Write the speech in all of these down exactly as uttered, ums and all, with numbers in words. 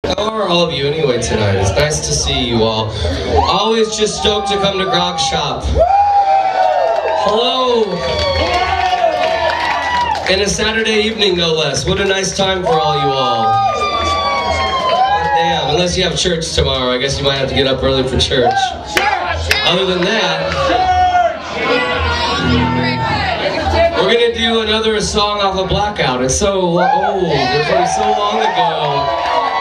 How are all of you anyway tonight? It's nice to see you all. Always just stoked to come to Grog Shop. Hello! And a Saturday evening, no less. What a nice time for all you all. Damn, unless you have church tomorrow, I guess you might have to get up early for church. Other than that, we're gonna do another song off of Blackout. It's so old. It's from so long ago.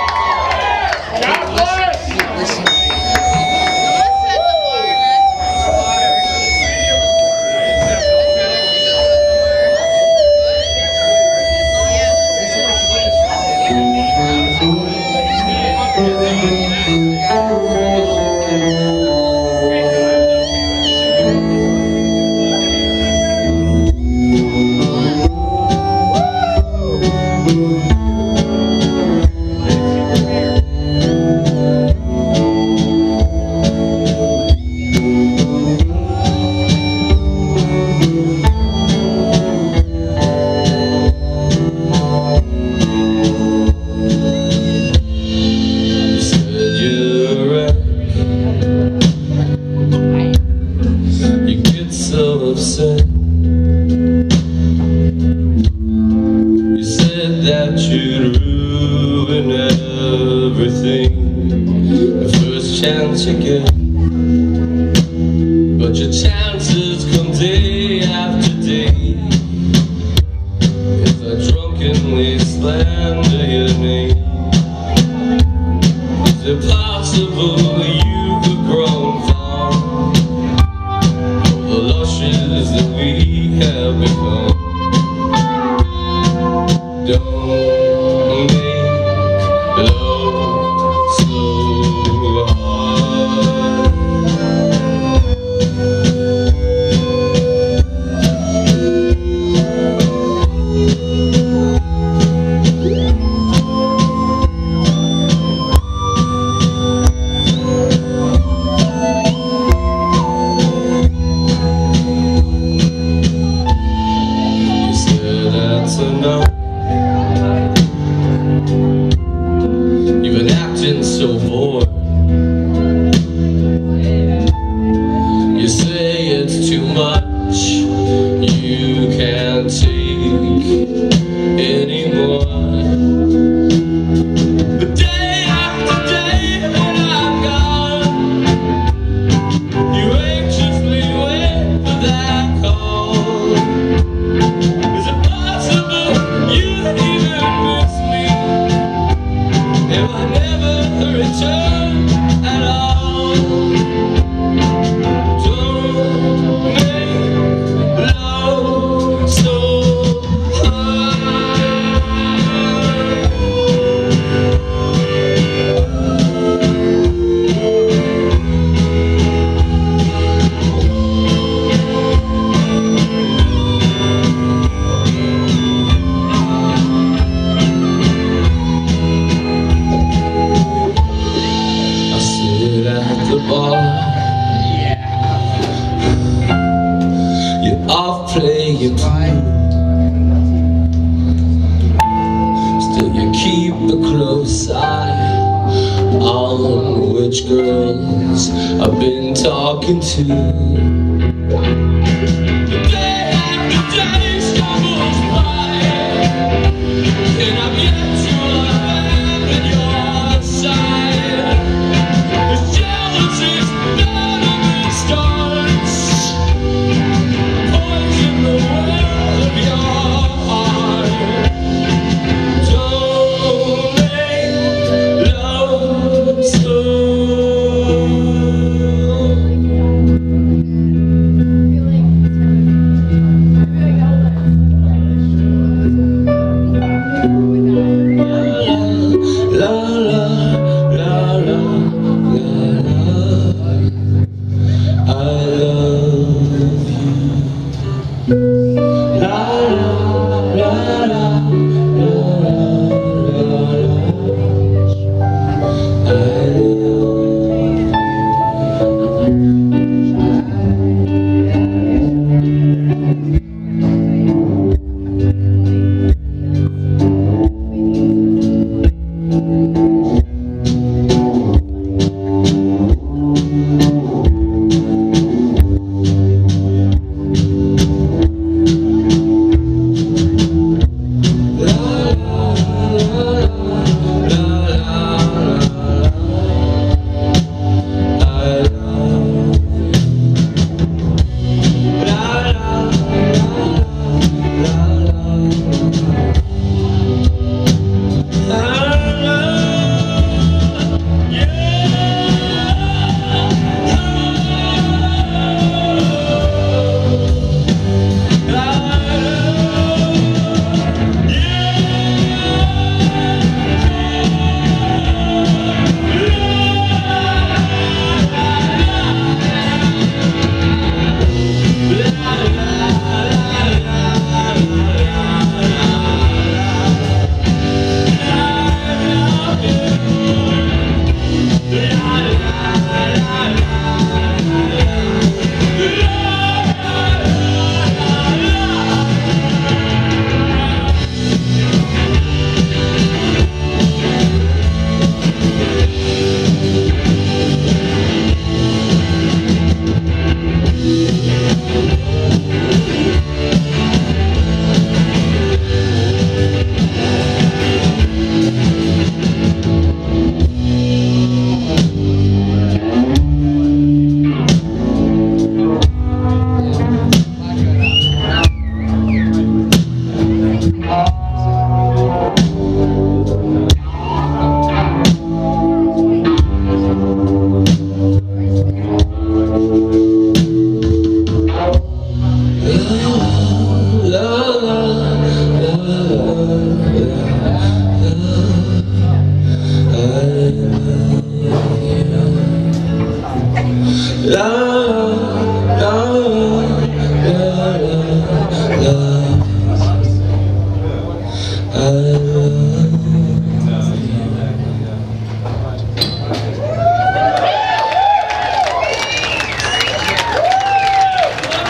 You said that you'd ruin everything the first chance you get, but your chances come day after day. If I drunkenly slander your name, is it possible you could grow fond of the lushes that we have become? Don't make love so hard. You said that's enough. So bored. You say it's too much, you can't take anymore. But day after day when I'm gone, you anxiously wait for that call. Is it possible you even miss me if I never return at all? Don't make love so off playing fine. Still you keep a close eye on which girls I've been talking to. The day after day stumbles by, and I'm yet to abandon your side. This jealousy's none of it starts. Don't make love so I